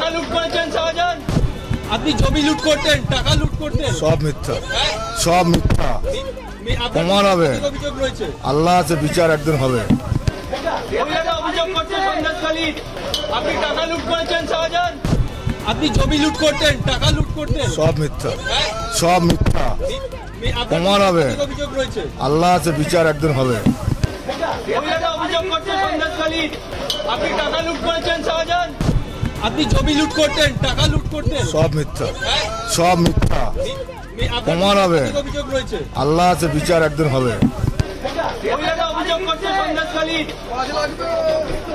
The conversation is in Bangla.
টাকা লুট করেছেন শাহজাহান, আপনি জমি লুট করতেন, টাকা লুট করতেন, সব মিথ্যা, সব মিথ্যা। প্রমাণ হবে, অভিযোগ রয়েছে, আল্লাহ আছে, বিচার একদিন হবে। মহিলারা অভিযোগ করছে সন্দেশখালী আপনি টাকা লুট করেছেন শাহজাহান, আপনি জমি লুট করতেন, টাকা লুট করতেন, সব মিথ্যা, সব মিথ্যা। প্রমাণ হবে, অভিযোগ রয়েছে, আল্লাহ আছে, বিচার একদিন হবে। মহিলারা অভিযোগ করছে সন্দেশখালী আপনি টাকা লুট করেছেন শাহজাহান, আপনি জমি লুট করতেন, টাকা লুট করতেন, সব মিথ্যা, সব মিথ্যা। প্রমাণ হবে, অভিযোগ রয়েছে, আল্লাহ আছে, বিচার একদিন হবে। মহিলারা অভিযোগ করছে সন্দেশখালী